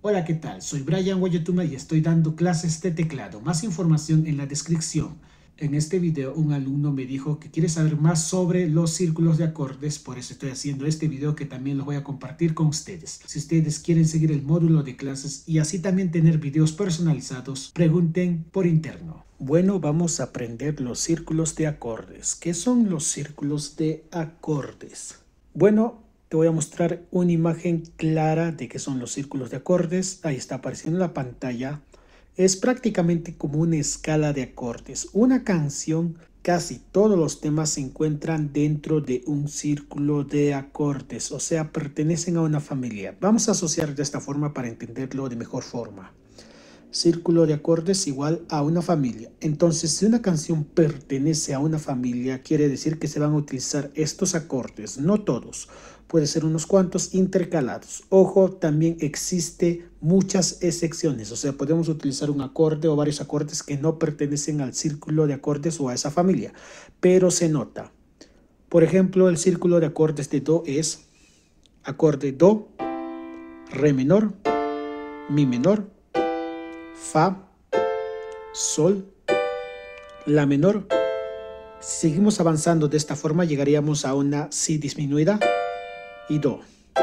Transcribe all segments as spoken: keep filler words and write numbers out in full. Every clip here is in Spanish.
Hola, ¿qué tal? Soy Brian Guayatuma y estoy dando clases de teclado. Más información en la descripción. En este video un alumno me dijo que quiere saber más sobre los círculos de acordes, por eso estoy haciendo este video que también lo voy a compartir con ustedes. Si ustedes quieren seguir el módulo de clases y así también tener videos personalizados, pregunten por interno. Bueno, vamos a aprender los círculos de acordes. ¿Qué son los círculos de acordes? Bueno, te voy a mostrar una imagen clara de qué son los círculos de acordes. Ahí está apareciendo en la pantalla. Es prácticamente como una escala de acordes. Una canción, casi todos los temas se encuentran dentro de un círculo de acordes, o sea, pertenecen a una familia. Vamos a asociar de esta forma para entenderlo de mejor forma. Círculo de acordes igual a una familia. Entonces, si una canción pertenece a una familia, quiere decir que se van a utilizar estos acordes, no todos. Puede ser unos cuantos intercalados. Ojo, también existe muchas excepciones, o sea, podemos utilizar un acorde o varios acordes que no pertenecen al círculo de acordes o a esa familia, pero se nota. Por ejemplo, el círculo de acordes de Do es acorde Do, Re menor, Mi menor, Fa, Sol, La menor. Si seguimos avanzando de esta forma, llegaríamos a una Si disminuida y Do.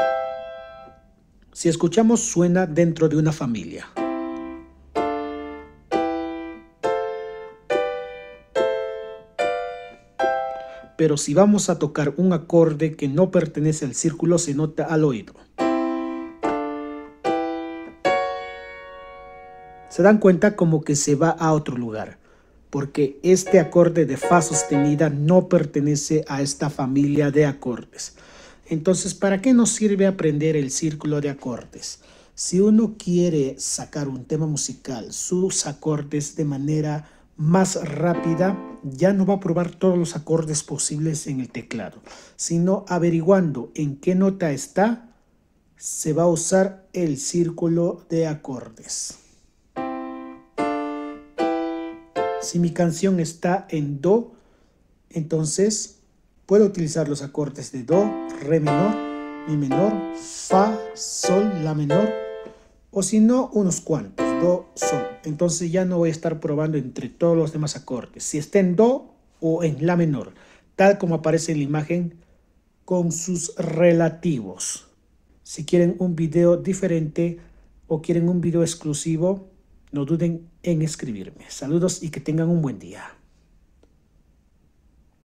Si escuchamos, suena dentro de una familia. Pero si vamos a tocar un acorde que no pertenece al círculo, se nota al oído. Se dan cuenta como que se va a otro lugar, porque este acorde de Fa sostenida no pertenece a esta familia de acordes. Entonces, ¿para qué nos sirve aprender el círculo de acordes? Si uno quiere sacar un tema musical, sus acordes de manera más rápida, ya no va a probar todos los acordes posibles en el teclado, sino averiguando en qué nota está, se va a usar el círculo de acordes. Si mi canción está en Do, entonces puedo utilizar los acordes de Do, Re menor, Mi menor, Fa, Sol, La menor, o si no, unos cuantos, Do, Sol. Entonces ya no voy a estar probando entre todos los demás acordes, si está en Do o en La menor, tal como aparece en la imagen con sus relativos. Si quieren un video diferente o quieren un video exclusivo, no duden en escribirme. Saludos y que tengan un buen día.